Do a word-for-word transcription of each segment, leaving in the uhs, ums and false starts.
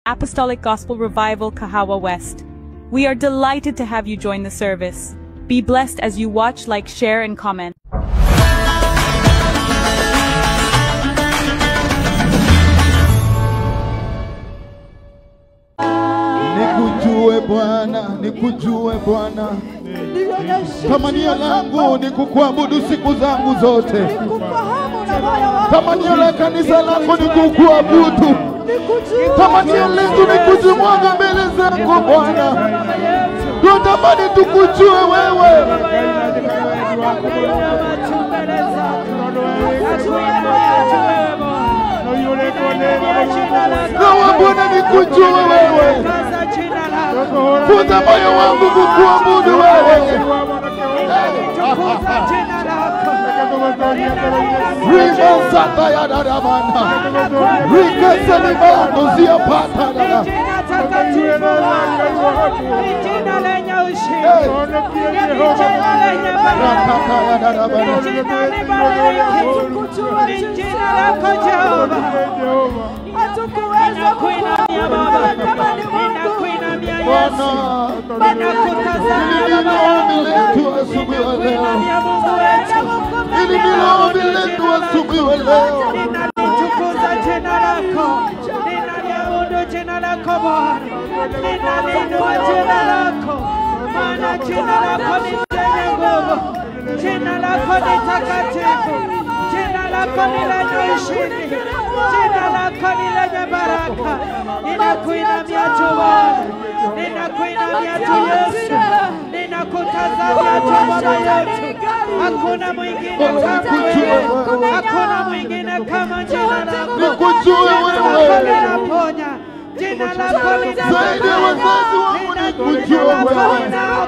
Apostolic Gospel Revival Kahawa West. We are delighted to have you join the service. Be blessed as you watch, like, share, and comment. Nikujue Bwana, nikujue Bwana. Tamanio langu ni kukuabudu siku zangu zote. Tamanio la kanisa langu ni kukuabudu. Tamanio letu ni kujimwaga mbele zako Bwana. Tunatamani tukujue wewe. Nawa Bwana nikujue wewe. Futa moyo wangu kukuabudu wewe. Rima sata ya darabana. Rika selima nuzia pata dada. Rakata ya darabana. Hatukuweza kukuabudu kama ni Mungu. Bwana, ili niombi letu asubuhi wa leo. Ili niombi letu asubuhi wa leo. Ninalitukuza jina lako. Ninaliabudu jina lako Bwana. Ninalinua jina lako. Maana jina lako ni lenye nguvu. Jina lako ni takatifu. Jina lako ni lenye ushindi. Jina lako ni lenye baraka. Ninakuinamia tu Bwana. Ninakuinamia tu Yesu. Ninakutazamia tu Baba yetu. Hakuna mwingine kama wewe. Hakuna mwingine kama jina lako. Nikujue wewe. Linaponya. Jina lako zaidi ya wazazi wangu nikujue wewe.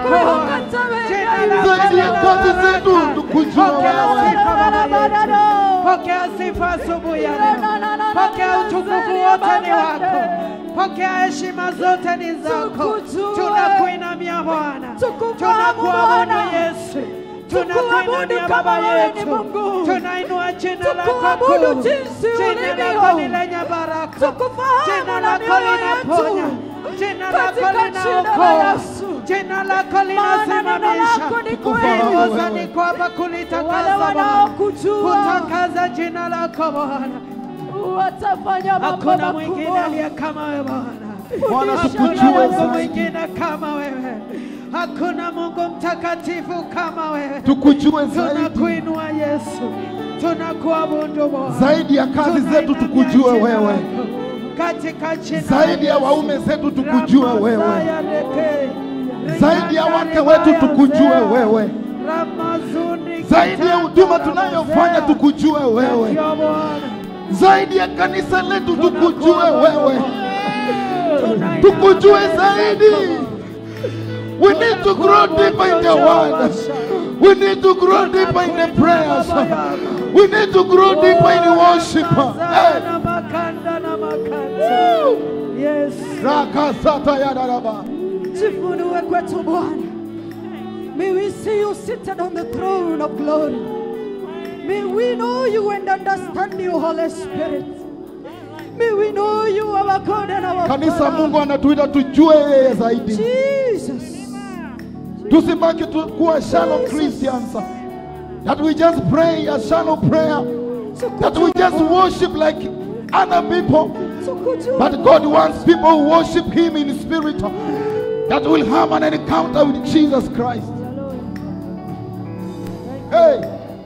Zaidi ya kazi zetu tukujue wewe. Pokea sifa asubuhi ya leo. Pokea utukufu wote ni wako. Pokea heshima zote ni zako. Tunakuinamia Bwana. Tunakuabudu Yesu. Tunakuinamia Baba yetu. Tunainua jina lako kuu. Jina lako ni lenye baraka. Jina lako linaponya. Jina lako linaokoa. Jina lako linasimamisha. Kuongoza ni kwamba kulitakaza Bwana. Kutakaza jina lako Bwana. Hakuna mwingine aliye kama wewe Bwana. Hakuna Mungu mwingine kama wewe. Hakuna Mungu mtakatifu kama wewe. Tukujue zaidi. Tunakuinua Yesu. Tunakuabudu Bwana. Zaidi ya kazi zetu tukujue wewe. Katika jina zaidi ya waume zetu tukujue wewe. Zaidi ya wake wetu tukujue wewe. Zaidi ya huduma tunayofanya tukujue wewe. Zaidi ya kanisa letu tukujue wewe. Tukujue zaidi. We need to grow deeper in the word. We need to grow deeper in the prayers. We need to grow deeper in the worship. Hey. Yes. Rakasata ya daraba. Jifunue kwetu Bwana. May we see you seated on the throne of glory. May we know you and understand you, Holy Spirit. May we know you, our God and our Father. Kanisa Mungu anatuita tujue yeye zaidi. Jesus. Tusibaki tu kuwa shallow Christians. That we just pray a shallow prayer. That we just worship like other people. But God wants people who worship Him in spirit. That will have an encounter with Jesus Christ. Hey.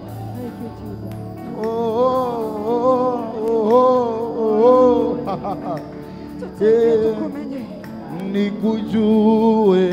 Oh, oh, oh, oh, oh. Hey. Nikujue,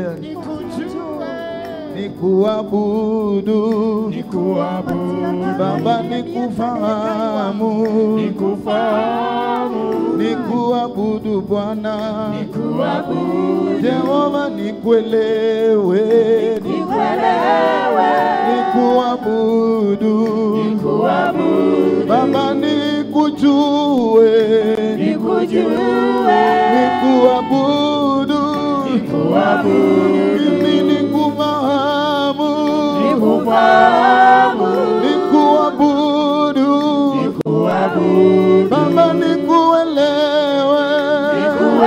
nikuabudu, nikuabudu, Baba nikufahamu, nikufahamu, nikuabudu Bwana, nikuabudu, Jehova nikuelewe, nikuelewe, nikuabudu, nikuabudu, Baba nikujue, nikujue, nikuabudu, nikuabudu, mimi nikufahamu, nikufahamu, nikuabudu, nikuabudu, Baba nikuelewe,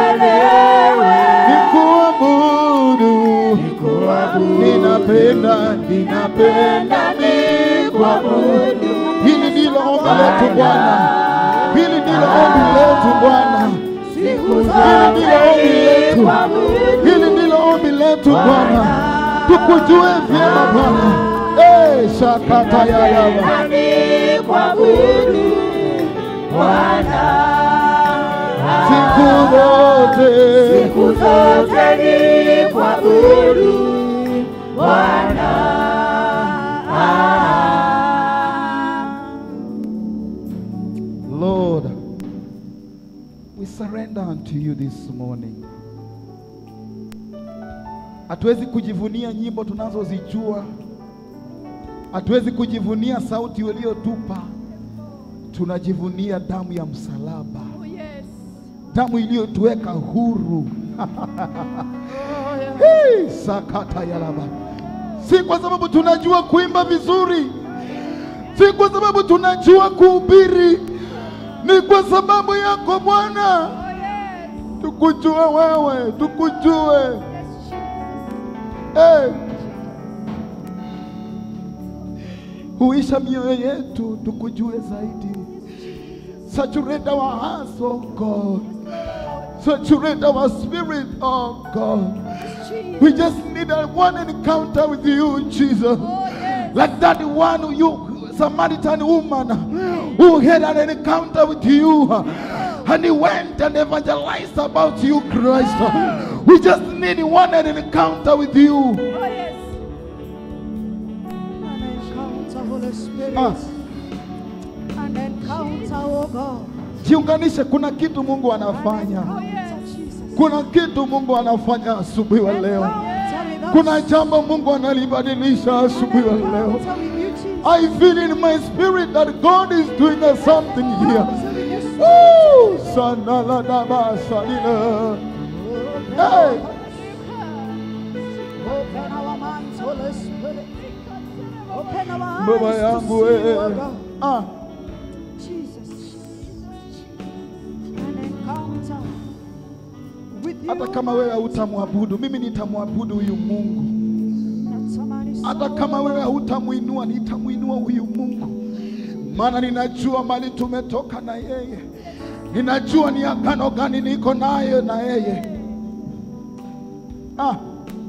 ninapenda, ninapenda nikuabudu. Hili ndilo ombi letu Bwana, hili ndilo ombi letu Bwana, hili ndilo ombi letu, hili ndilo ombi letu Bwana, tukujue vyema Bwana. Eh, shakata ya yaba nikuabudu Bwana, siku zote, siku zote nikuabudu Bwana. Lord, we surrender unto you this morning. Hatuwezi kujivunia nyimbo tunazozijua, hatuwezi kujivunia sauti uliyotupa. Tunajivunia damu ya msalaba, Oh, yes. damu iliyotuweka huru. Oh, yeah. Hey, sakata ya laba. Si kwa sababu tunajua kuimba vizuri, si kwa sababu tunajua kuhubiri, ni kwa sababu yako Bwana. Oh, yes. Tukujue wewe, tukujue. Hey. Huisha mioyo yetu tukujue zaidi. Saturate our hearts, oh God. Saturate our spirit, oh God. We just need a one encounter with you, Jesus. Oh, yes. Like that one who you Samaritan woman who had an encounter with you, and he went and evangelized about you, Christ. We just need one encounter with you. Oh, yes. An encounter, Holy Spirit. Ah. An encounter, oh God. Jiunganishe, kuna kitu Mungu anafanya. Oh, yes. Jesus. Kuna kitu Mungu anafanya asubuhi wa leo. Encounter with us. Kuna jambo Mungu analibadilisha asubuhi wa leo. Encounter with you, Jesus. I feel in my spirit that God is doing something here. Encounter with you, Spirit. Woo! Sanala daba salila. Hey! Open our minds, Holy Spirit. Open our eyes Baba to yangu see, oh eh. God. Ah, Jesus. An encounter with you. hata kama wewe hutamwabudu, mimi nitamwabudu huyu Mungu. That somebody Hata saw. kama wewe hutamuinua, nitamuinua huyu Mungu. Maana ninajua mali tumetoka na yeye. Ninajua ni agano gani niko nayo na yeye. Ah.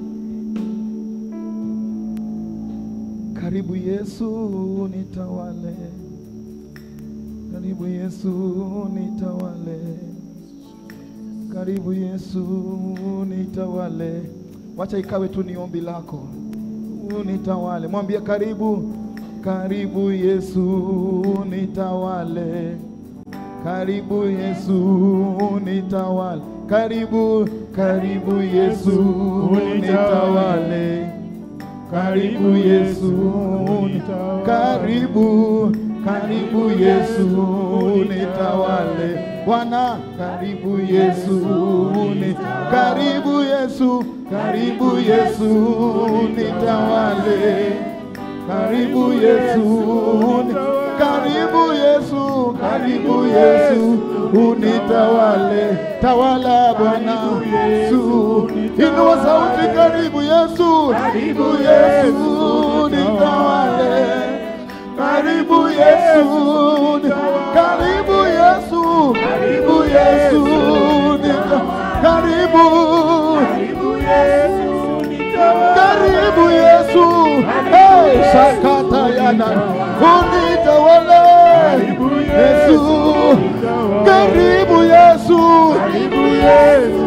Karibu Yesu nitawale. Karibu Yesu nitawale. Karibu Yesu nitawale. Wacha ikawe tu ni ombi lako. Unitawale. Mwambie karibu. Karibu Yesu nitawale. Karibu Yesu nitawale. Karibu, karibu Yesu nitawale. Karibu Yesu nitawale. Karibu, karibu Yesu nitawale. Bwana, karibu Yesu nitawale. Karibu Yesu, karibu Yesu nitawale. Karibu Yesu, karibu Yesu, karibu Yesu, unitawale. Tawala Bwana Yesu. Inua sauti, karibu Yesu, karibu Yesu, nitawale. Karibu Yesu, karibu Yesu, karibu Yesu, karibu, karibu Yesu. Karibu Yesu, hey, sakata yana, unitawale. Yesu, karibu Yesu, karibu Yesu,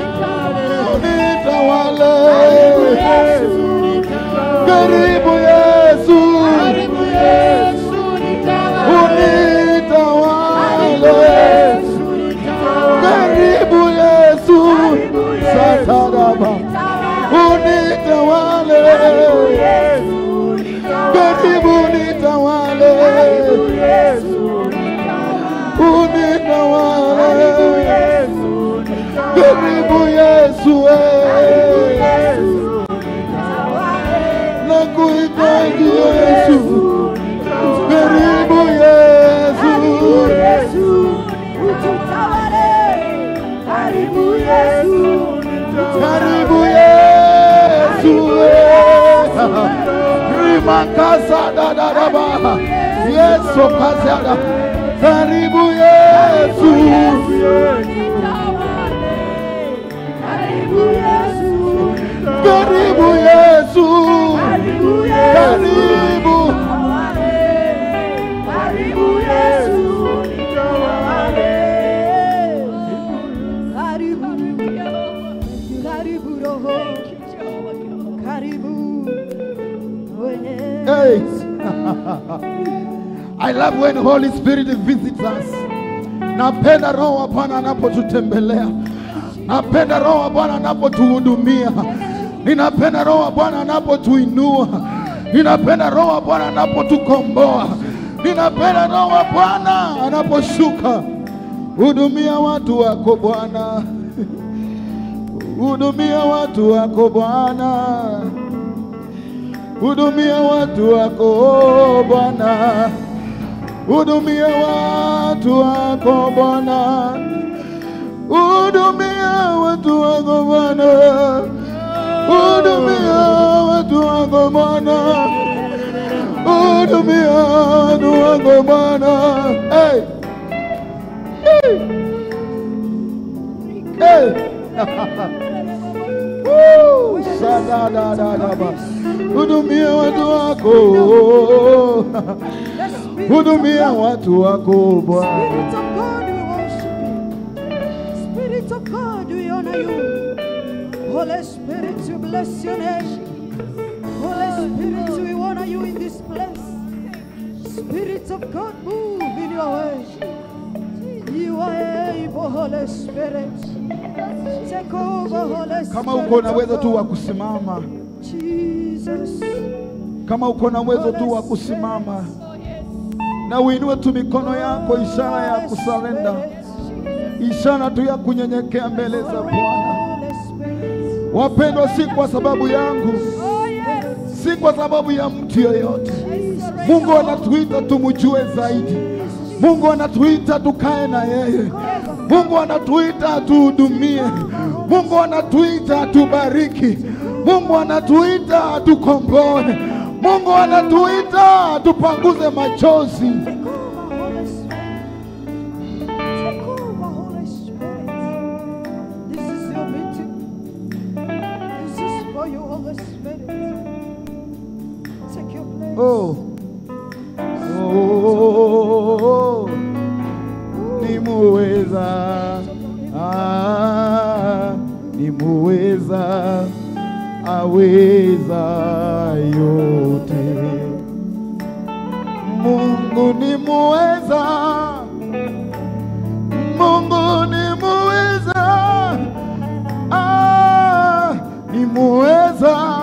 unitawale. Karibu Yesu, karibu Yesu, unitawale. Karibu Yesu, sataraba. Unitawale, karibu nitawale, unitawale, karibu Yesu, nakuhitaji Yesu, karibu Yesu, karibu Yesu, karibu Yesu, Rimakasa da da da ba. Yesu kazada. Karibu Yesu. Karibu Yesu. Karibu Yesu. Karibu Yesu. Karibu. Karibu Yesu. Karibu. Karibu Roho. Karibu. Hey. I love when Holy Spirit visits us. Napenda Roho wa Bwana anapotutembelea. Napenda Roho wa Bwana anapotuhudumia. Ninapenda Roho wa Bwana anapotuinua. Ninapenda Roho wa Bwana anapotukomboa. Ninapenda Roho wa Bwana anaposhuka. Hudumia watu wako Bwana. Hudumia watu wako Bwana. Hudumia watu wako Bwana. Hudumia watu wako Bwana. Hudumia watu wako Bwana. Hudumia watu wako Bwana. Hudumia watu wako Bwana. Hey. Hey. Hey. Woo. Sada da da da ba. Hudumia watu wako. Hudumia watu wako Bwana. Spirit of God, we honor you. Holy Spirit, we bless your name. Holy Spirit, we honor you in this place. Spirit of God, move in your way. You are able, Holy Spirit. Take over, Holy Spirit. Kama uko na uwezo tu wa kusimama. Jesus. Kama uko na uwezo tu wa kusimama. Na uinue tu mikono yako, ishara ya kusalenda. Ishara tu ya kunyenyekea mbele za Bwana. Wapendwa, si kwa sababu yangu, si kwa sababu ya mtu yoyote. Mungu anatuita tumjue zaidi. Mungu anatuita tukae na yeye. Mungu anatuita tuhudumie. Mungu anatuita tubariki. Mungu anatuita tukomboe. Mungu anatuita tupanguze machozi. Oh, oh, ni muweza, ah, ni muweza, aweza yote. Mungu ni muweza, Mungu ni muweza, ah, ni muweza,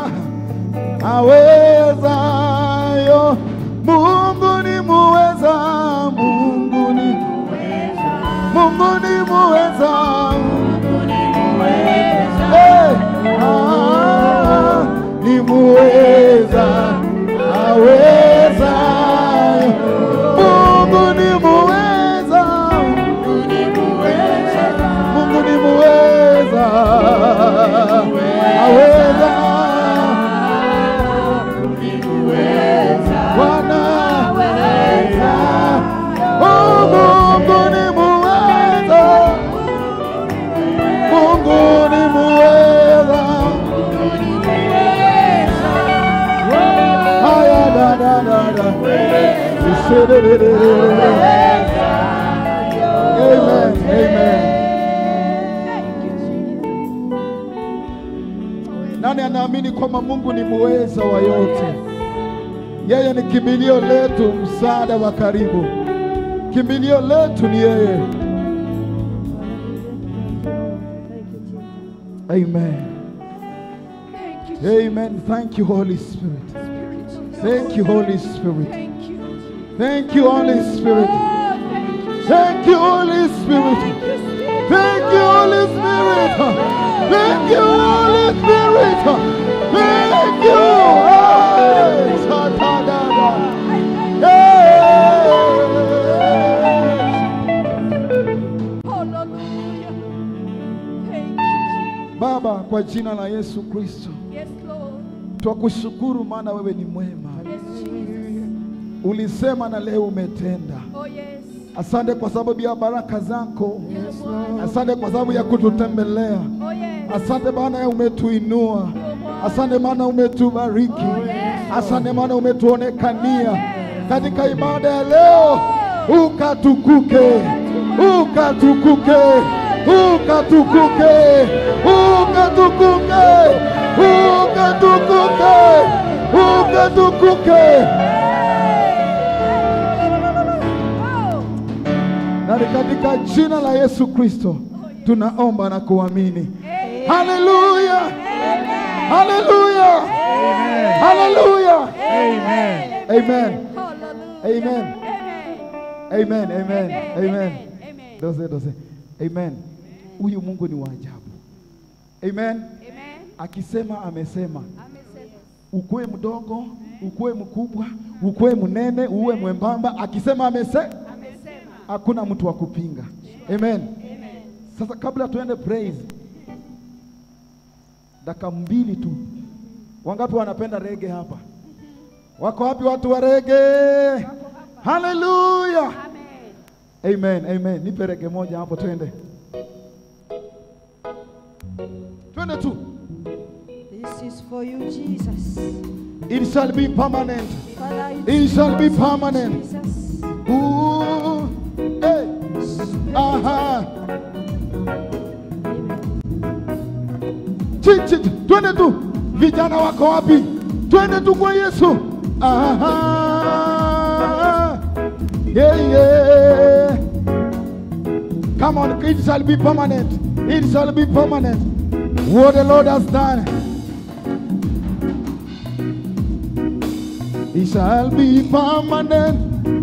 aweza yo. Mungu ni muweza, Mungu ni muweza, Mungu ni muweza, Mungu ni muweza, hey, ah, ni muweza, aweza. Mungu ni muweza, Mungu ni muweza, Mungu ni muweza, aweza. Bwana aweza, oh, Mungu ni muweza, Mungu ni muweza, haya da da da da, amen, amen. Nani anaamini kwamba Mungu ni muweza wa yote? Yeye ni kimbilio letu, msaada wa karibu. Kimbilio letu ni yeye. Amen. Amen. Thank you, Holy Spirit. Thank you, Holy Spirit. Thank you, Holy Spirit. Thank you, Holy Spirit. Thank you, Holy Spirit. Thank you, Holy Spirit. Thank you. Baba, kwa jina la Yesu Kristo, Twakushukuru maana wewe ni mwema. Ulisema na leo umetenda. Oh yes. Asante kwa sababu ya baraka zako. Asante kwa sababu ya kututembelea. Oh yes. Asante maana ya umetuinua. Asante maana umetubariki. Asante maana umetuonekania katika ibada ya leo. Ukatukuke, ukatukuke, ukatukuke, ukatukuke, ukatukuke, ukatukuke. Na katika jina la Yesu Kristo tunaomba na kuamini. Haleluya! Haleluya! Haleluya! Amen. Amen. Amen. Amen. Amen. Amen. Doze doze. Amen. Huyu Mungu ni wa ajabu. Amen. Akisema amesema. Ukue mdogo, ukue mkubwa, ukue mnene, uwe mwembamba, akisema amesema. Hakuna mtu wa kupinga. Amen. Sasa kabla tuende praise, dakika mbili tu. Wangapi wanapenda rege hapa? Wako wapi watu wa rege? Hallelujah. Amen. Amen. Nipe rege moja hapo twende. Twende tu. This is for you, Jesus. It shall be permanent. Father, It shall be permanent. Jesus. Ooh. Hey. Aha. Chichi, twende tu. Vijana wako wapi? Twende tu kwa Yesu. Aha. Yeah, yeah. Come on, it shall be permanent. It shall be permanent. What the Lord has done. It shall be permanent.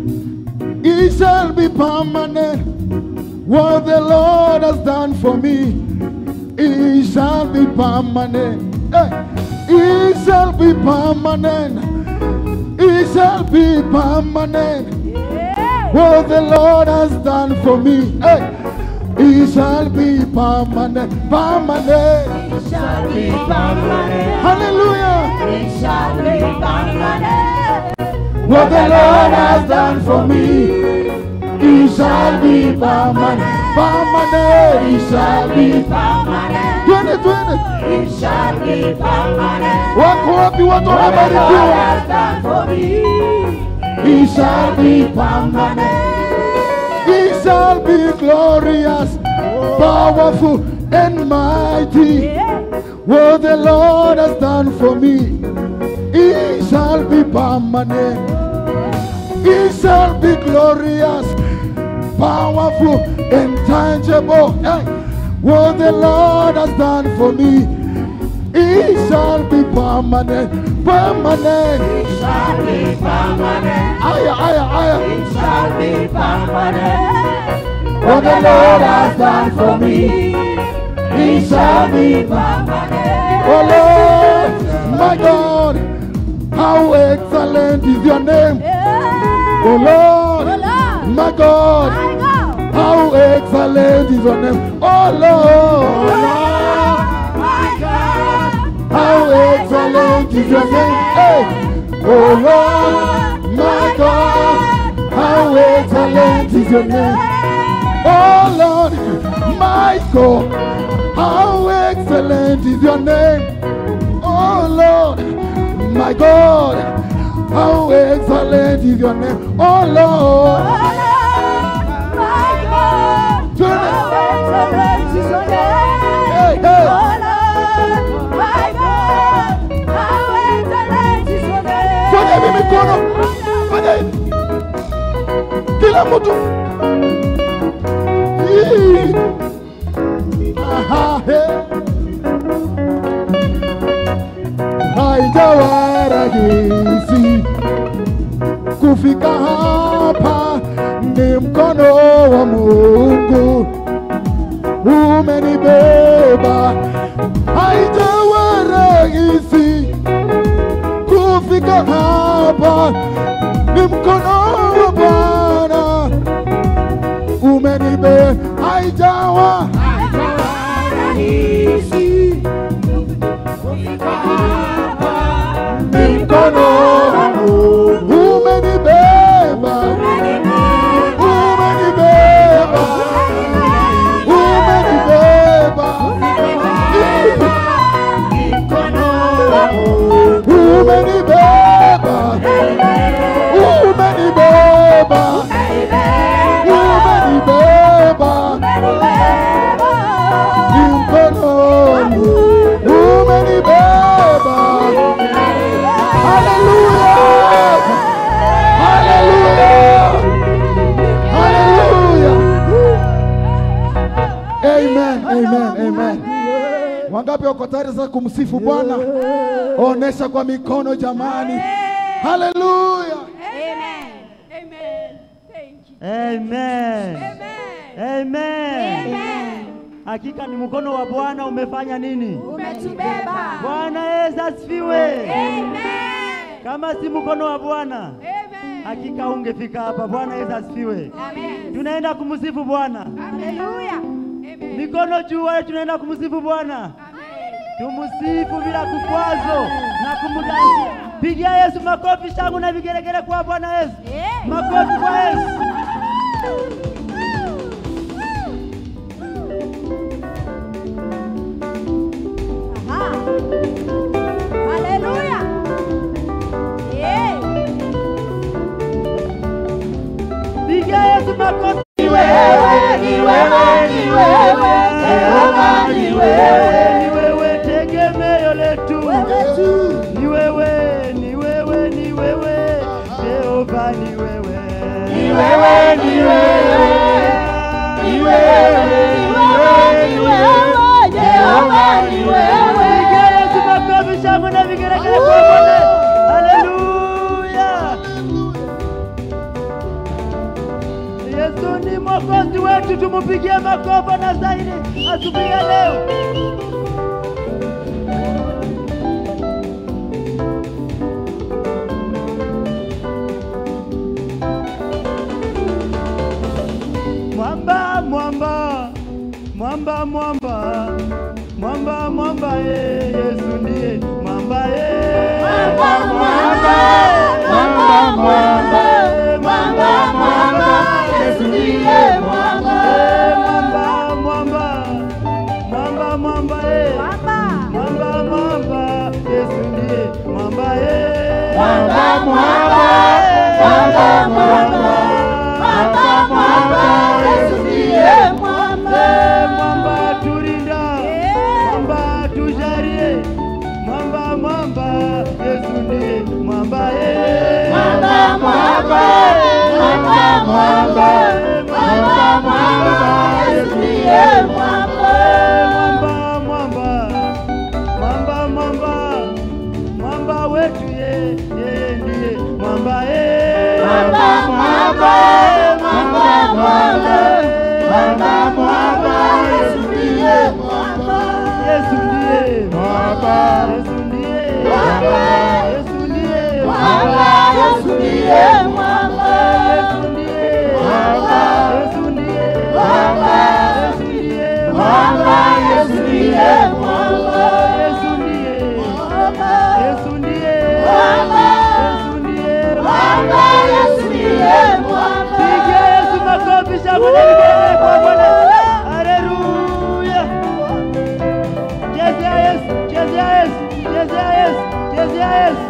It shall be permanent. What the Lord has done for me, it shall be permanent. Hey. It shall be permanent. It shall be permanent. What the Lord has done for me, hey. It shall be permanent. Permanent. It shall be permanent. Hallelujah. It shall be permanent. What the Lord has done for me, it shall be permanent. Permanent. It shall be permanent. Twende, twende. It shall be permanent. Wako wapi watu What the Lord wamebarikiwa? has done for me, It shall be permanent. It shall be glorious, powerful and mighty. What the Lord has done for me, it shall be permanent. It shall be glorious, powerful and tangible. Hey. What the Lord has done for me, it shall be permanent. Permanent. it shall be permanent. Aya, aya, aya. It shall be permanent. What the Lord has done for me, it shall be permanent. Oh Lord, my God, how excellent is your name. Oh Lord, my God, how excellent is your name. Oh Lord, My God, how excellent is your name. Hey. Oh Lord, my God, how excellent is your name. Oh Lord, my God, how excellent is your name. Oh Lord, my God, how excellent is your name. Oh Lord, my God, turn how it. excellent is your name. Hey, hey. Oh Lord, my God, how excellent is your name. Fanya hivi mikono, fanya hivi. Kila mtu. Yee. Aha, hey. Haijawa rahisi kufika hapa, ni mkono wa Mungu umenibeba. Haijawa rahisi kufika hapa, ni mkono wa Bwana umenibeba. Haijawa rahisi kufika hapa, Wangapi wako tayari sasa kumsifu Bwana? Onesha kwa mikono jamani. Hallelujah. Amen. Amen. Thank you. Amen. Amen. Amen. Amen. Hakika ni mkono wa Bwana umefanya nini? Umetubeba. Bwana Yesu asifiwe. Amen. Kama si mkono wa Bwana, Amen. hakika ungefika hapa. Bwana Yesu asifiwe. Amen. Tunaenda kumsifu Bwana. Hallelujah. Amen. Mikono juu, wale tunaenda kumsifu Bwana. Amen. Tumusifu bila kukwazo na kumdansia. Pigia Yesu makofi, shangwe na vigelegele kwa Bwana Yesu. Yeah. Makofi kwa Yesu. Aha. Hallelujah. Yeah. Pigia Yesu makofi. Ni wewe, ni wewe, ni wewe. Jehova ni wewe. Ni wewe tegemeo letu. Ni wewe, ni wewe, ni wewe. Jehova ni wewe. Ni wewe, ni wewe. Ni wewe, ni wewe, ni wewe. Jehova ni wewe. Pigia Yesu makofi, shangwe na vigelegele kwa Bwana. Haleluya. Yesu ni mwokozi wetu, tumupigie makofi na zaidi asubuhi ya leo. Mwamba, mwamba, mwamba, mwamba, mwamba, mwamba, eh, Yesu ndiye mwamba, eh. Mwamba, mwamba, mwamba, mwamba, mwamba, mwamba, Yesu ndiye mwamba. Mwamba, mwamba, mwamba, mwamba, eh. Mwamba. Mwamba, mwamba, Yesu ndiye mwamba, eh. Mwamba, mwamba, mwamba, mwamba, mwamba, mwamba, Yesu ndiye mwamba. Eh, mwamba tulinda, mwamba tujalie, mwamba, mwamba, Yesu ndiye mwamba, eh. Mwamba, mwamba, mwamba, mwamba, mwamba, mwamba, Yesu ndiye mwamba. Mwamba, mwamba, mwamba, mwamba, mwamba wetu, ye, yeye ndiye mwamba, eh. Mwamba, mwamba, mwamba, mwamba, mwamba, mwamba, Yesu ndiye mwamba. Yesu ndiye Mwamba. Yesu ndiye Mwamba. Yesu ndiye Mwamba, Yesu ndiye mwamba. Yesu ndiye Mwamba. Yesu ndiye Mwamba. Yesu ndiye Mwamba, Yesu ndiye mwamba. Yesu ndiye Mwamba. Yesu ndiye Mwamba. Yesu ndiye Mwamba, Yesu ndiye mwamba. Pigia Yesu makofi, shangwe na vigelegele kwa Bwana. Haleluya. Chezea Yesu, chezea Yesu, chezea Yesu, chezea Yesu.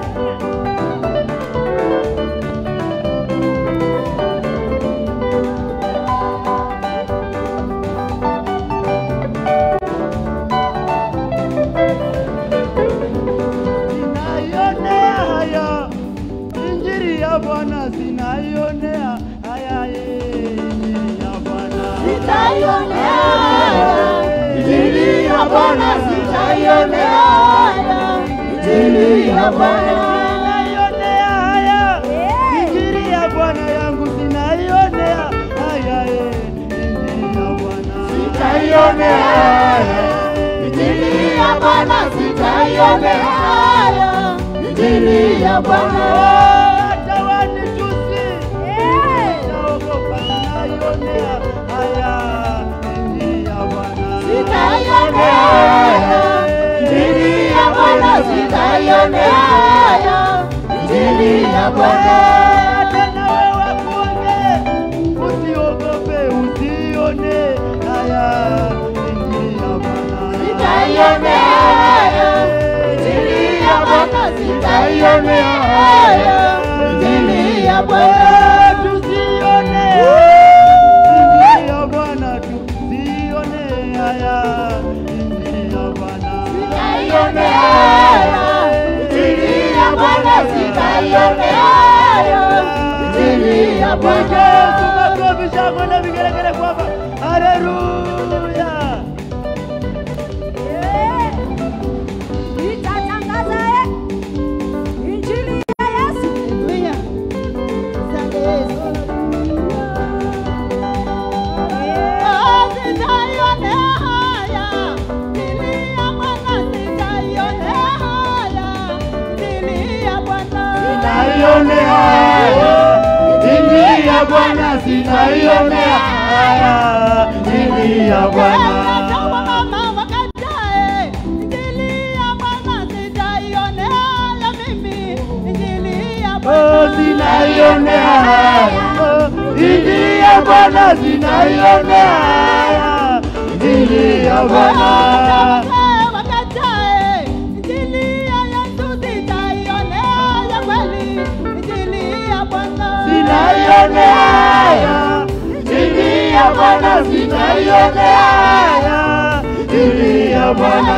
Sinaionea haya injili ya Bwana, sinaionea haya injili ya Bwana. Sitaionea haya injili ya Bwana, sitaionea haya injili ya Bwana. Sinaionea haya injili ya Bwana yangu, sinaionea haya injili ya Bwana. Sitaionea haya injili ya Bwana, sitaionea haya injili ya Bwana. Hata wanitusi, sitaogopa, sinaionea haya injili ya Bwana. Sitaionea haya injili ya Bwana, sitaionea haya injili ya Bwana. Hata nawe wakuone, usiogope, usione haya injili ya Bwana. Sitaionea haya injili ya Bwana, sitaionea haya injili ya Bwana. Tusione injili ya Bwana, tusione haya injili ya Bwana. Sitaionea haya injili ya Bwana, sitaionea haya injili ya Bwana. Yesu makofi, shangwe na vigelegele kwamba haleluya. Sinaionea Injili ya Bwana, sinaionea Injili ya Bwana. Oh, sinaionea Injili ya Bwana, sinaionea Injili ya Bwana. Sinaionea Injili ya Bwana, sinaionea Injili ya Bwana.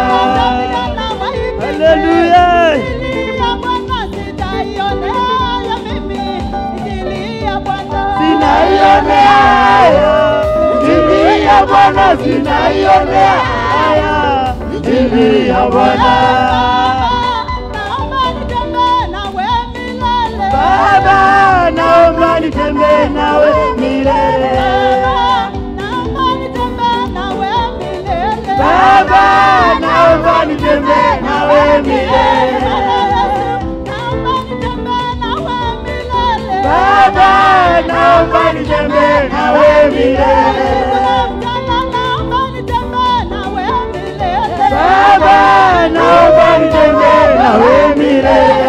Hallelujah. Sinaionea Injili ya Bwana, sinaionea Injili ya Bwana. Baba, naomba nitembee nawe milele. Baba, naomba nitembee nawe milele. Baba, naomba nitembee nawe milele. Baba, naomba nitembee nawe milele.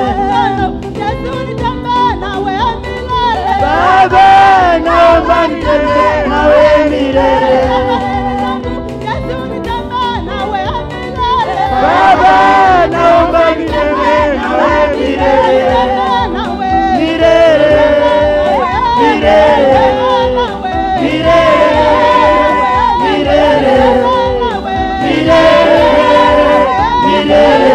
Baba, naomba nitembee nawe milele. Baba, naomba nitembee nawe milele. Milele, milele, milele, milele, milele,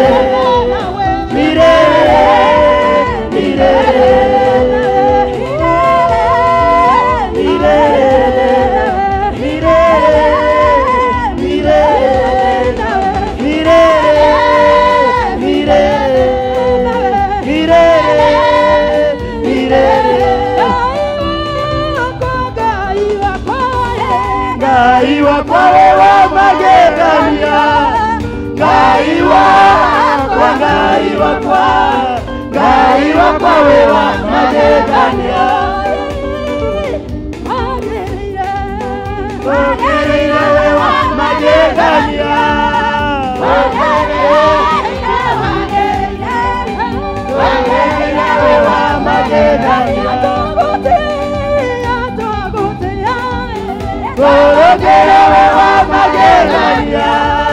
Gaiwa kwa wewa magegania, Gaiwa kwa Gaiwa kwa Gaiwa kwa wewa magegania. Wagereire wewa magegania, Wagereire wewa magegania. Gorogera wewa magegania,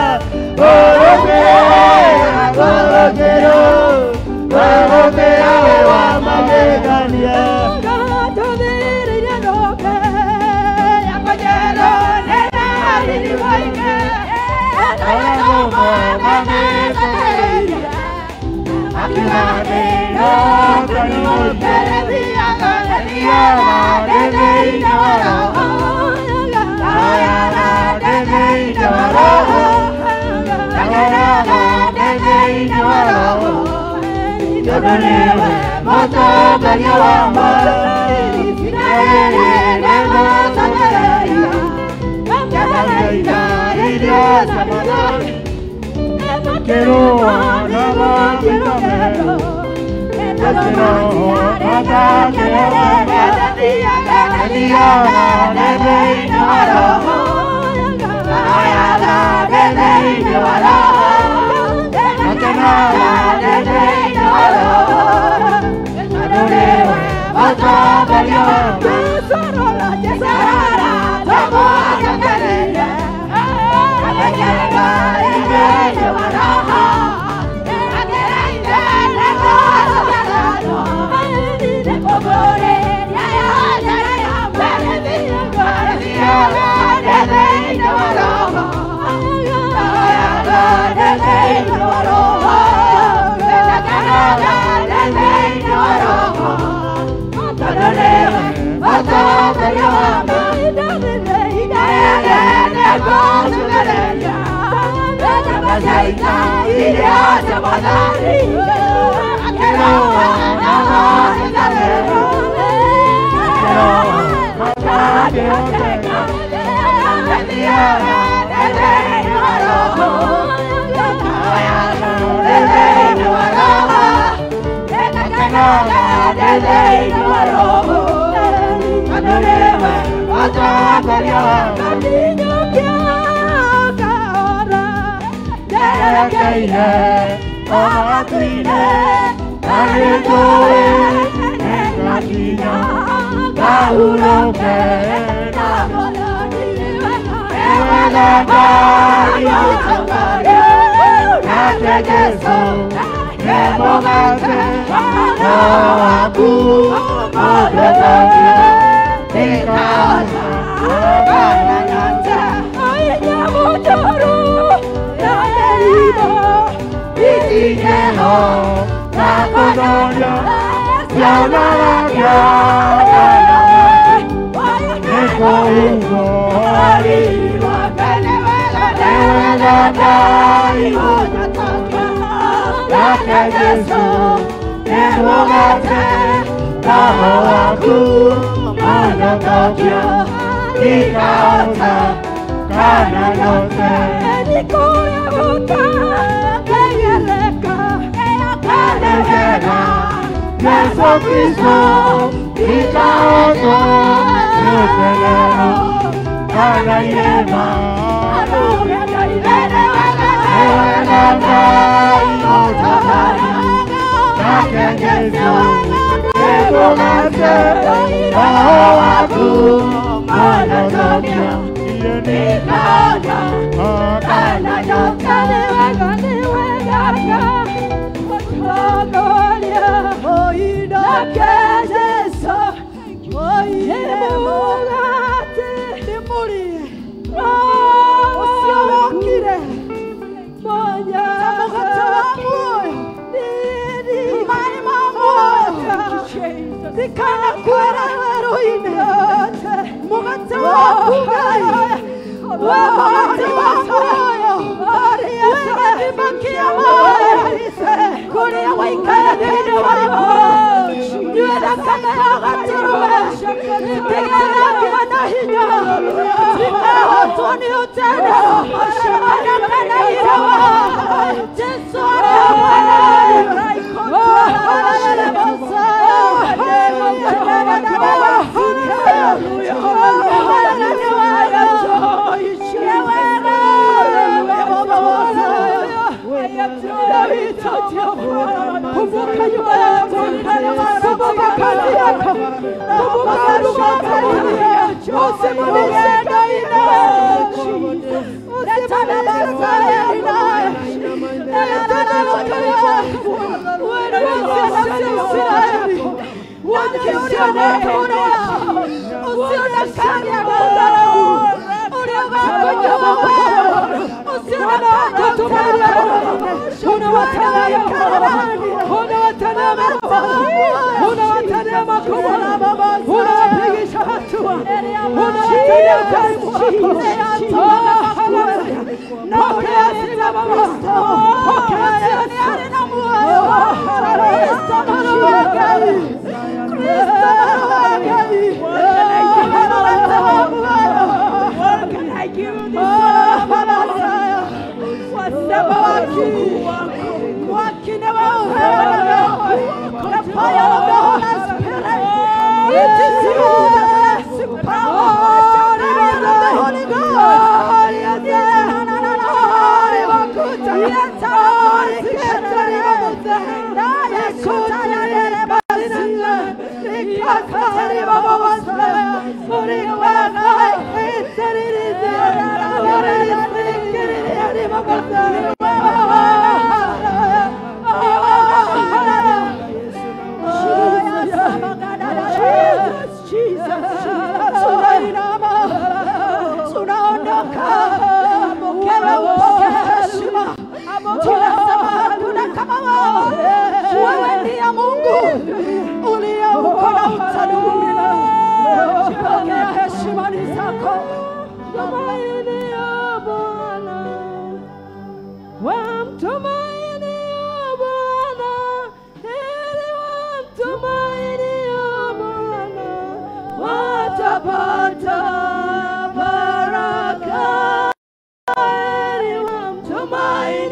Gorogera, Gorogera, Gorogera wewa magegania. Quiero Baba, Eleina Maroho, Adorewe, Adorewe, Adinyo Kiagara, Derekeye, Omatine, Aredoe, Nekakinya, Gauroke, Nabolani, Ewadaka, Yotamare, Nategeso, Nebogate, Noaku, Modekake, Nikasa, Gananata, Ayamutoru, Naeribo, Itikeno, Nakonoya, Yanarakia, Nekoingo, Ariwa, Benevela, Benevela, Iwotatoka, Nakejesu, Nebogate, Nahoaku, Monotokia, Nikauta, Kananote, Nikoyabuta, Keyeleka, Kanegera, Yesu Kristo, Nikauta, Nutelero, Kanayema, Ewenaka, Iotabara, Nakejesu, Nebogate, Nahoaku, Monotokia, Nikauta, Kanayota, Kanewegaka, Otogolia, Oida, Nakejesu, Oidemugate, Demuri, Osiawakire, Monya, Tamugatawamoyo, Nidi, Maimamoyo, Dikana Kwera Heroine, Mugatawakugayo, Wamagatawamoyo, Wemadimakiamoyo, Korea Waikana Dedewamoyo, Yueda Kanagaturuwe, Tegana Kimanahinya, Sikara Hotoni Utena, Anakana Irawa, Jesu Aramana, Hallelujah,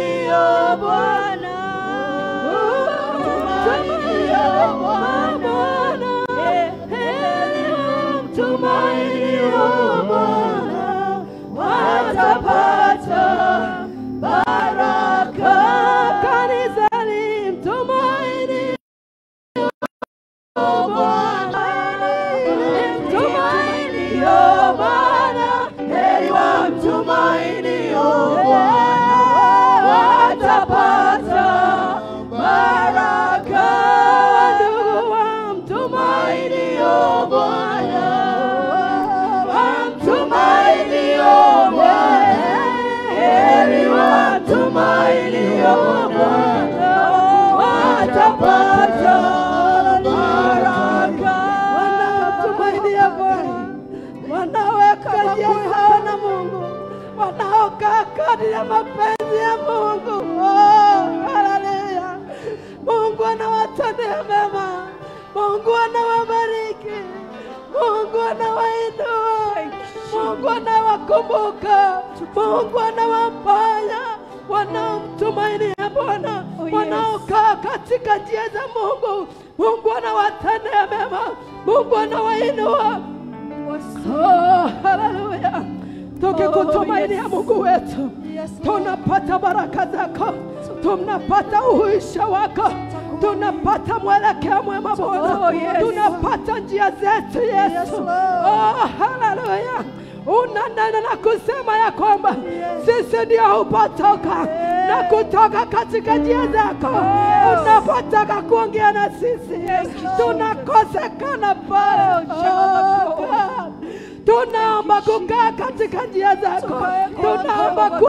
Bwana, Kumbuka Mungu anawafanya wanaomtumainia Bwana, wanaokaa katika njia za Mungu. Mungu anawatendea mema, Mungu anawainua. Oh, haleluya. Tukikutumainia Mungu wetu, tunapata baraka zako, tunapata uhuisho wako, tunapata mwelekeo mwema Bwana, tunapata njia zetu Yesu. Oh, haleluya. Unanena na kusema ya kwamba sisi ndio hupatoka na kutoka katika njia zako. Unapotaka kuongea na sisi, tunakosekana pale. Tunaomba kukaa katika njia zako, tunaomba